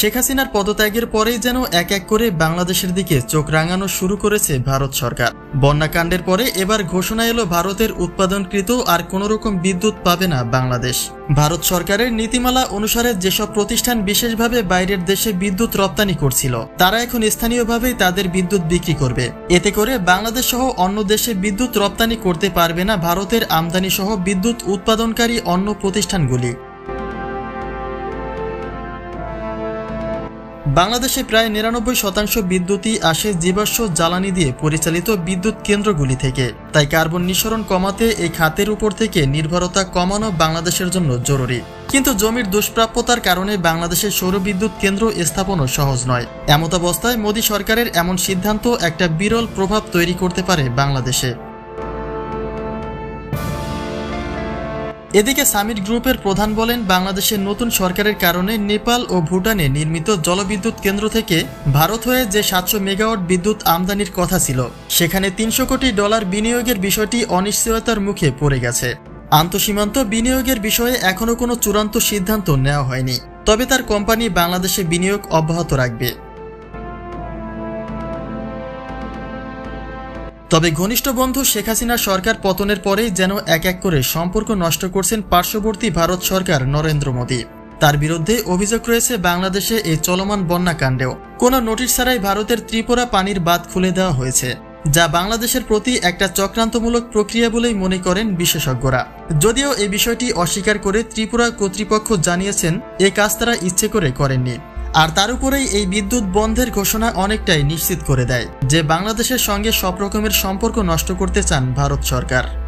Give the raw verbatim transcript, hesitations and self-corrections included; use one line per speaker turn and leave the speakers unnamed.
শেখ হাসিনার পদত্যাগের পরেই যেন এক এক করে বাংলাদেশের দিকে চোখ রাঙানো শুরু করেছে ভারত সরকার। বন্যাকাণ্ডের পরে এবার ঘোষণা এলো ভারতের উৎপাদনকৃত আর কোনো রকম বিদ্যুৎ পাবে না বাংলাদেশ। ভারত সরকারের নীতিমালা অনুসারে যেসব প্রতিষ্ঠান বিশেষভাবে বাইরের দেশে বিদ্যুৎ রপ্তানি করছিল তারা এখন স্থানীয়ভাবেই তাদের বিদ্যুৎ বিক্রি করবে। এতে করে বাংলাদেশ সহ অন্য দেশে বিদ্যুৎ রপ্তানি করতে পারবে না ভারতের আমদানি সহ বিদ্যুৎ উৎপাদনকারী অন্য প্রতিষ্ঠানগুলি। বাংলাদেশে প্রায় নিরানব্বই শতাংশ বিদ্যুৎই আসে জীবাশ্ম জ্বালানি দিয়ে পরিচালিত বিদ্যুৎ কেন্দ্রগুলি থেকে। তাই কার্বন নিঃসরণ কমাতে এই খাতের উপর থেকে নির্ভরতা কমানো বাংলাদেশের জন্য জরুরি। কিন্তু জমির দুষ্প্রাপ্যতার কারণে বাংলাদেশের সৌর বিদ্যুৎ কেন্দ্র স্থাপনও সহজ নয়। এমতাবস্থায় মোদী সরকারের এমন সিদ্ধান্ত একটা বিরল প্রভাব তৈরি করতে পারে বাংলাদেশে। এদিকে সামিট গ্রুপের প্রধান বলেন, বাংলাদেশের নতুন সরকারের কারণে নেপাল ও ভুটানে নির্মিত জলবিদ্যুৎ কেন্দ্র থেকে ভারত হয়ে যে সাতশো মেগাওয়াট বিদ্যুৎ আমদানির কথা ছিল সেখানে তিনশো কোটি ডলার বিনিয়োগের বিষয়টি অনিশ্চয়তার মুখে পড়ে গেছে। আন্তঃসীমান্ত বিনিয়োগের বিষয়ে এখনও কোনো চূড়ান্ত সিদ্ধান্ত নেওয়া হয়নি, তবে তার কোম্পানি বাংলাদেশে বিনিয়োগ অব্যাহত রাখবে। তবে ঘনিষ্ঠ বন্ধু শেখ হাসিনার সরকার পতনের পরেই যেন এক এক করে সম্পর্ক নষ্ট করছেন পার্শ্ববর্তী ভারত সরকার নরেন্দ্র মোদী। তার বিরুদ্ধে অভিযোগ রয়েছে বাংলাদেশে এই চলমান বন্যাকাণ্ডেও কোনো নোটিশ ছাড়াই ভারতের ত্রিপুরা পানির বাঁধ খুলে দেওয়া হয়েছে, যা বাংলাদেশের প্রতি একটা চক্রান্তমূলক প্রক্রিয়া বলেই মনে করেন বিশেষজ্ঞরা। যদিও এই বিষয়টি অস্বীকার করে ত্রিপুরা কর্তৃপক্ষ জানিয়েছেন এ কাজ তারা ইচ্ছে করে করেননি। আর তার উপরেই এই বিদ্যুৎ বন্ধের ঘোষণা অনেকটাই নিশ্চিত করে দেয় যে বাংলাদেশের সঙ্গে সব রকমের সম্পর্ক নষ্ট করতে চান ভারত সরকার।